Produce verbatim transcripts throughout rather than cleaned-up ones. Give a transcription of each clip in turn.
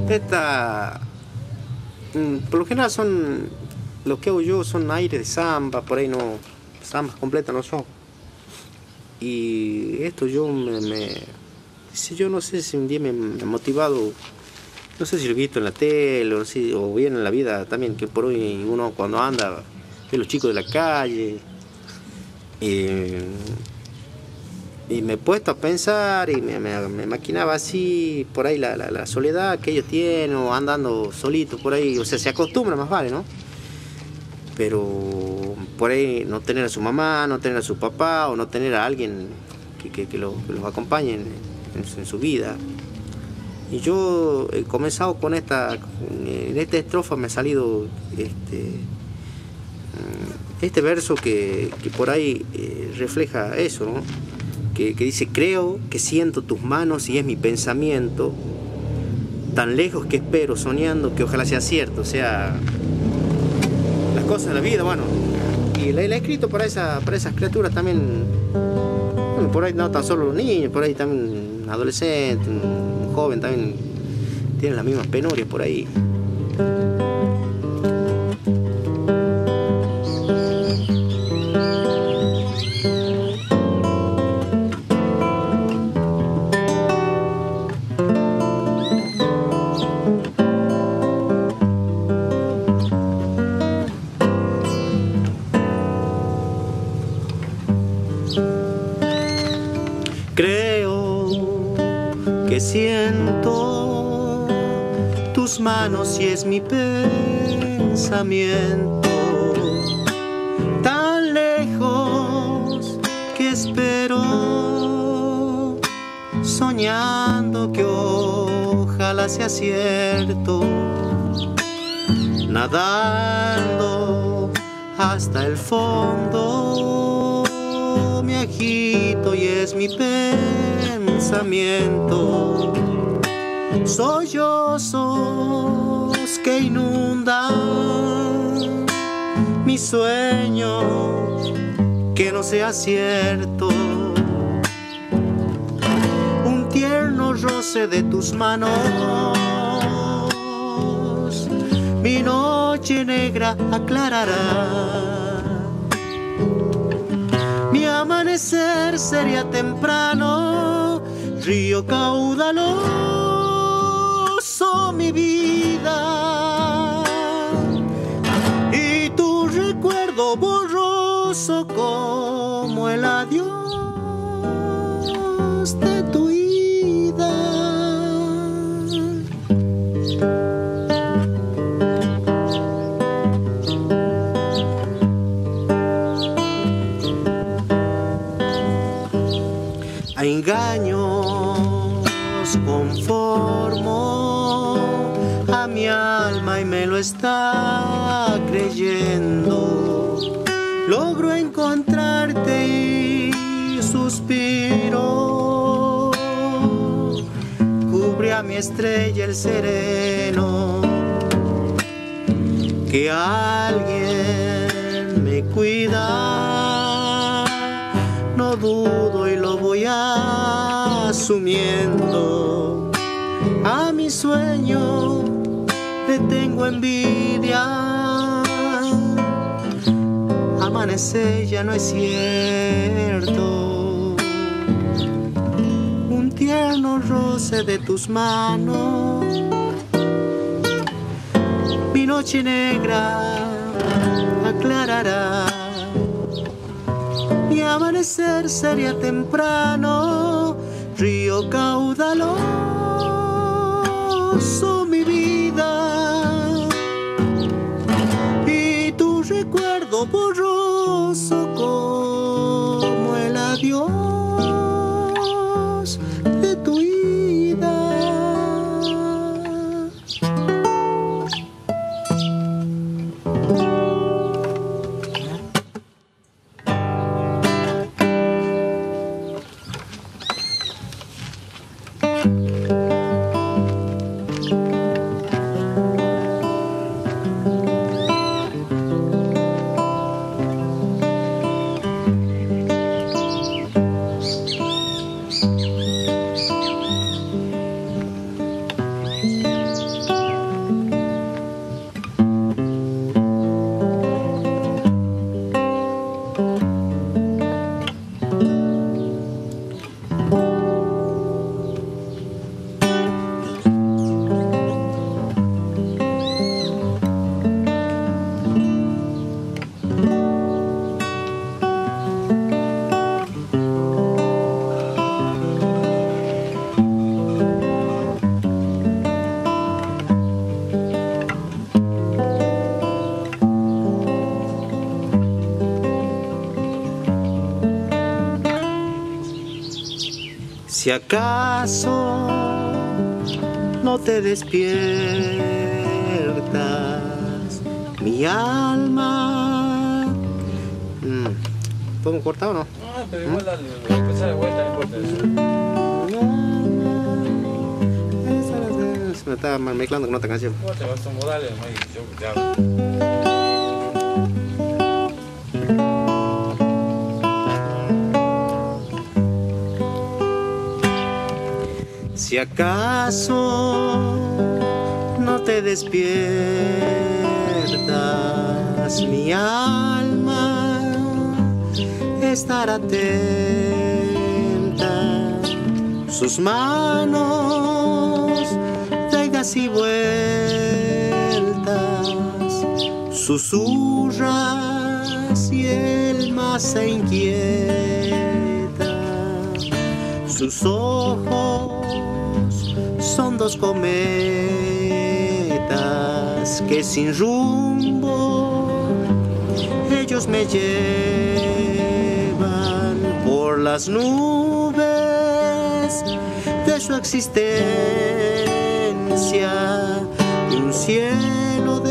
Esta, mm, por lo general son, lo que hago yo son aires de samba, por ahí no, zambas completas no son. Y esto yo me, me si yo no sé si un día me, me ha motivado, no sé si lo he visto en la tele o, si, o bien en la vida también, que por hoy uno cuando anda ve los chicos de la calle. Y, y me he puesto a pensar y me, me, me maquinaba así por ahí la, la, la soledad que ellos tienen o andando solitos por ahí, o sea, se acostumbra más vale, ¿no? Pero por ahí no tener a su mamá, no tener a su papá o no tener a alguien que, que, que, lo, que los acompañe en, en, en su vida. Y yo he comenzado con esta, en esta estrofa me ha salido este, este verso que, que por ahí eh, refleja eso, ¿no? Que, que dice: creo que siento tus manos y es mi pensamiento, tan lejos que espero soñando que ojalá sea cierto. O sea, las cosas de la vida, bueno, y la, la he escrito para, esa, para esas criaturas también, bueno, por ahí no tan solo los niños, por ahí también un adolescente, un joven también tienen las mismas penurias por ahí. Creo que siento tus manos y es mi pensamiento, tan lejos que espero soñando que ojalá sea cierto, nadando hasta el fondo me agito y es mi pensamiento, sollozos que inundan mi sueño, que no sea cierto, un tierno roce de tus manos, mi noche negra aclarará. Mi amanecer sería temprano, río caudaloso mi vida, y tu recuerdo borroso como el adiós de tu ida. A engaños conformo a mi alma y me lo está creyendo. Logro encontrarte y suspiro, cubre a mi estrella el sereno, que alguien me cuida, no dudo y lo voy asumiendo. A mi sueño le tengo envidia, amanecer ya no es cierto, un tierno roce de tus manos, mi noche negra aclarará. Mi amanecer sería temprano, río caudaloso mi vida, y tu recuerdo borroso como el adiós de tu ida. Si acaso no te despiertas, mi alma. Mm. ¿Podemos cortar o no? No, pero igual dale, voy a empezar de vuelta, no importa eso. Se me está mezclando con otra canción. No, te vas a modales, no hay, yo ya. Si acaso no te despiertas, mi alma estará atenta. Sus manos de idas y vueltas susurras y el más se inquieta. Sus ojos son dos cometas que sin rumbo ellos me llevan por las nubes de su existencia y un cielo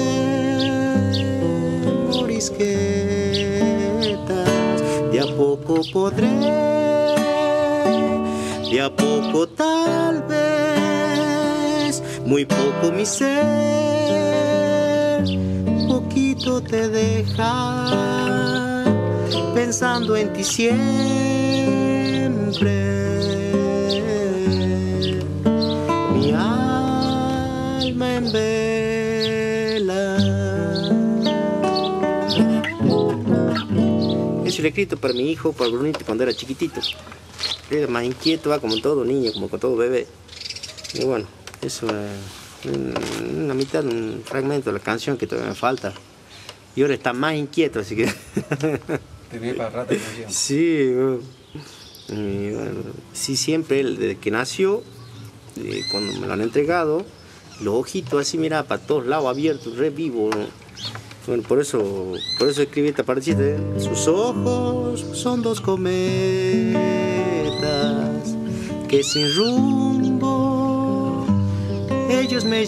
de morisquetas. De a poco podré, de a poco tal vez, muy poco mi ser, poquito te deja pensando en ti siempre. Mi alma en vela. Eso lo he escrito para mi hijo, para Brunito, cuando era chiquitito. Era más inquieto, va, como todo niño, como con todo bebé. Y bueno, eso es una mitad, un fragmento de la canción que todavía me falta. Y ahora está más inquieto, así que... Tenía para rato de canción. Sí, bueno. Y bueno, sí, siempre él, desde que nació, eh, cuando me lo han entregado, los ojitos así, mira, para todos lados abiertos, re vivo, ¿no? Bueno, por eso, por eso escribí esta partecita, ¿eh? Sus ojos son dos cometas que sin rumbo ellos me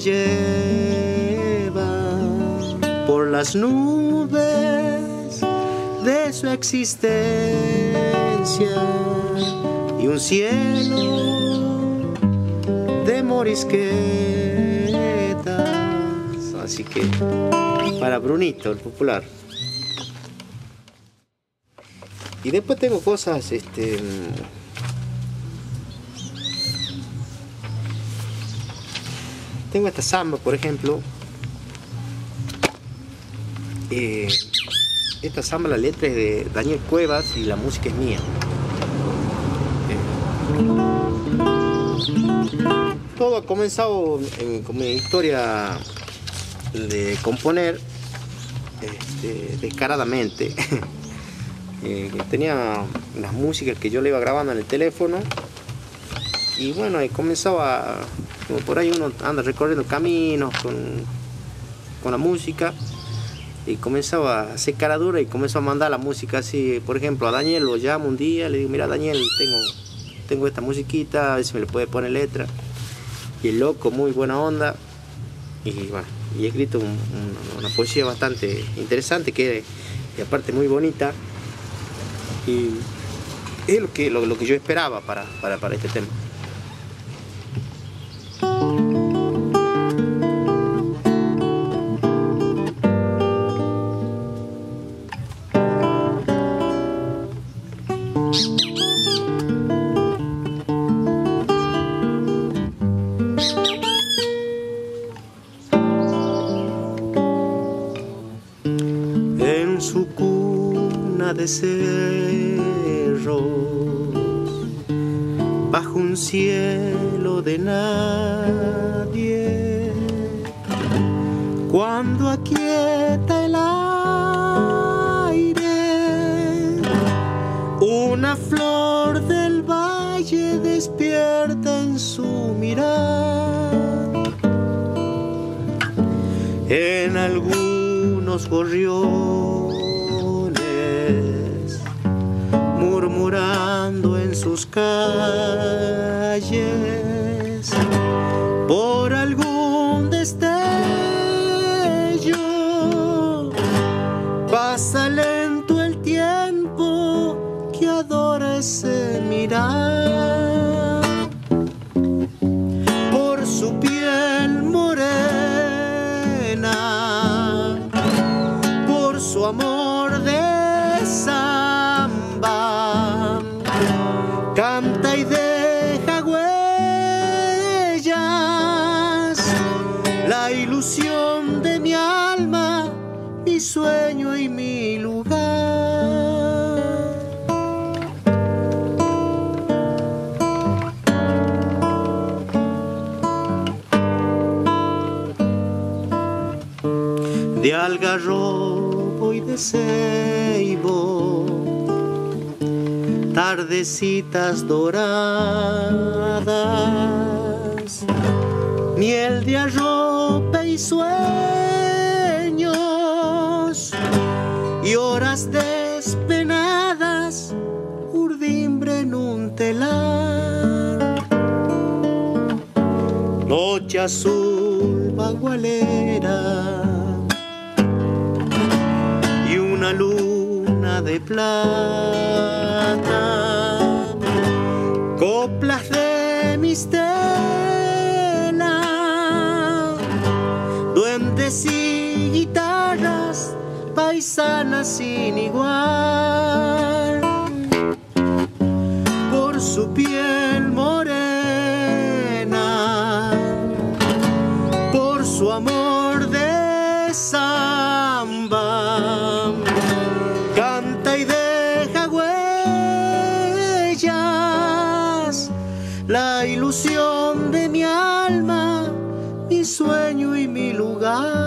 llevan por las nubes de su existencia y un cielo de morisquetas. Así que para Brunito, el popular. Y después tengo cosas, este... tengo esta samba, por ejemplo. Eh, esta samba, la letra es de Daniel Cuevas y la música es mía. Eh. Todo ha comenzado en, con mi historia de componer este, descaradamente. eh, tenía las músicas que yo le iba grabando en el teléfono y bueno, he comenzado a, como por ahí uno anda recorriendo caminos con, con la música, y comenzaba a hacer cara dura y comenzó a mandar la música así. Por ejemplo, a Daniel lo llamo un día, le digo, mira Daniel, tengo, tengo esta musiquita, a ver si me le puede poner letra. Y el loco, muy buena onda, y bueno, y he escrito un, un, una poesía bastante interesante, que y aparte muy bonita, y es lo que, lo, lo que yo esperaba para, para, para este tema. En su cuna de cerros, bajo un cielo de nadie, cuando aquieta el aire, una flor del valle despierta en su mirar. En algunos gorriones murmurando en en sus calles por algún destello. Pasa lento el tiempo que adora ese mirar. Por su piel morena, por su amor de samba, canta y deja huellas, la ilusión de mi alma, mi sueño y mi lugar. De algarrobo y de ceibo, tardecitas doradas, miel de arrope y sueños, y horas despenadas, urdimbre en un telar. Noche azul bagualera y una luna de plata, coplas de mistela, duendes y guitarras, paisanas sin igual. Por su piel morena, por su amor de samba, canta y deja huellas, la ilusión de mi alma, mi sueño y mi lugar.